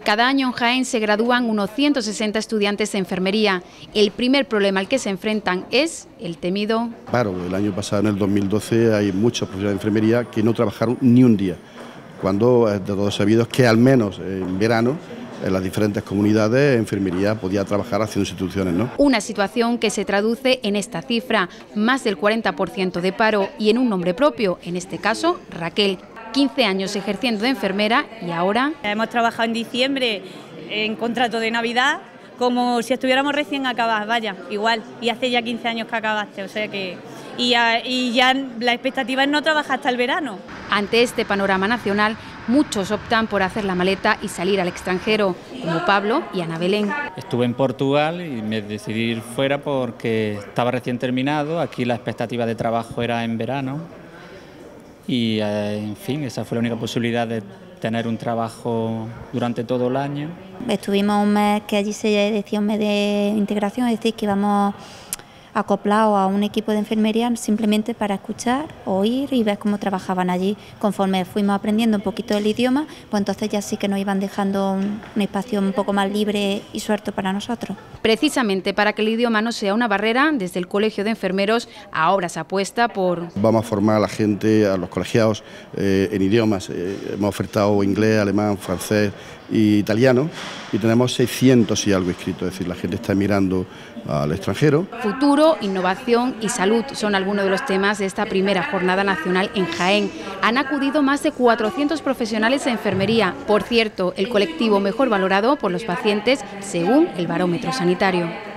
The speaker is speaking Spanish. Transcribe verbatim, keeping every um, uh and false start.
Cada año en Jaén se gradúan unos ciento sesenta estudiantes de enfermería. El primer problema al que se enfrentan es el temido paro. El año pasado, en el dos mil doce, hay muchos profesionales de enfermería que no trabajaron ni un día, cuando es de todos sabidos que al menos en verano en las diferentes comunidades enfermería podía trabajar haciendo instituciones, ¿no? Una situación que se traduce en esta cifra, más del cuarenta por ciento de paro y en un nombre propio, en este caso Raquel. quince años ejerciendo de enfermera y ahora hemos trabajado en diciembre en contrato de Navidad como si estuviéramos recién acabadas, vaya, igual, y hace ya quince años que acabaste, o sea que... Y ya, y ya la expectativa es no trabajar hasta el verano. Ante este panorama nacional, muchos optan por hacer la maleta y salir al extranjero, como Pablo y Ana Belén. Estuve en Portugal y me decidí ir fuera porque estaba recién terminado, aquí la expectativa de trabajo era en verano y, eh, en fin, esa fue la única posibilidad de tener un trabajo durante todo el año. Estuvimos un mes, que allí se decía un mes de integración, es decir, que íbamos acoplados a un equipo de enfermería simplemente para escuchar, oír y ver cómo trabajaban allí. Conforme fuimos aprendiendo un poquito el idioma, pues entonces ya sí que nos iban dejando un, un espacio un poco más libre y suelto para nosotros. Precisamente para que el idioma no sea una barrera, desde el Colegio de Enfermeros ahora se apuesta por... Vamos a formar a la gente, a los colegiados, eh, en idiomas. Eh, hemos ofertado inglés, alemán, francés e italiano y tenemos seiscientos y algo inscritos, es decir, la gente está mirando al extranjero. Futuro, innovación y salud son algunos de los temas de esta primera jornada nacional en Jaén. Han acudido más de cuatrocientos profesionales de enfermería. Por cierto, el colectivo mejor valorado por los pacientes según el barómetro sanitario.